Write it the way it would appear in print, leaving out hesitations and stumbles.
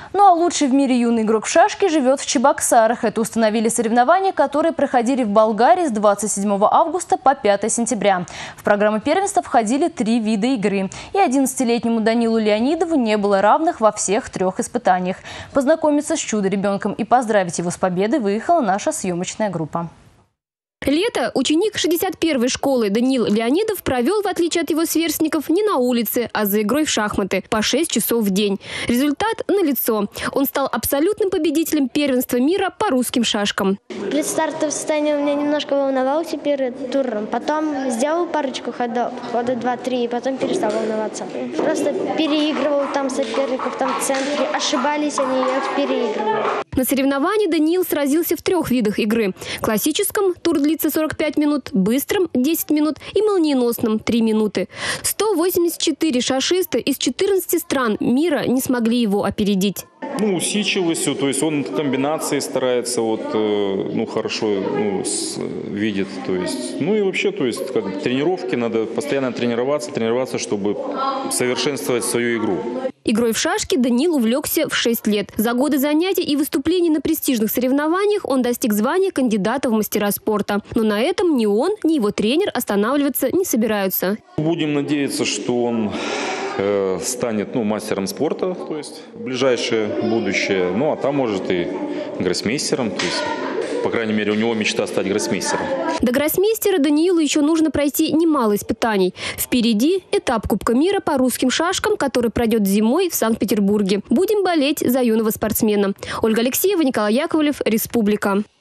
Ну а лучший в мире юный игрок в шашки живет в Чебоксарах. Это установили соревнования, которые проходили в Болгарии с 27 августа по 5 сентября. В программу первенства входили 3 вида игры. И 11-летнему Данилу Леонидову не было равных во всех 3 испытаниях. Познакомиться с чудо-ребенком и поздравить его с победой выехала наша съемочная группа. Лето ученик 61-й школы Данил Леонидов провел, в отличие от его сверстников, не на улице, а за игрой в шахматы по 6 часов в день. Результат налицо. Он стал абсолютным победителем первенства мира по русским шашкам. Перед стартовым состоянием меня немножко волновался перед туром. Потом сделал парочку хода 2-3, и потом перестал волноваться. Просто переигрывал там соперников, там в центре. Ошибались они, я их переигрывал. На соревновании Даниил сразился в 3 видах игры. Классическом – тур длится 45 минут, быстром – 10 минут и молниеносном – 3 минуты. 184 шашиста из 14 стран мира не смогли его опередить. Усидчивостью, то есть он комбинации старается, хорошо видит, то есть, и вообще, то есть, тренировки, надо постоянно тренироваться, чтобы совершенствовать свою игру. Игрой в шашки Даниил увлекся в 6 лет. За годы занятий и выступлений на престижных соревнованиях он достиг звания кандидата в мастера спорта. Но на этом ни он, ни его тренер останавливаться не собираются. Будем надеяться, что он станет мастером спорта, то есть в ближайшее будущее. А там может и гроссмейстером, то есть, по крайней мере, у него мечта стать гроссмейстером. До гроссмейстера Даниилу еще нужно пройти немало испытаний. Впереди этап Кубка мира по русским шашкам, который пройдет зимой в Санкт-Петербурге. Будем болеть за юного спортсмена. Ольга Алексеева, Николай Яковлев, Республика.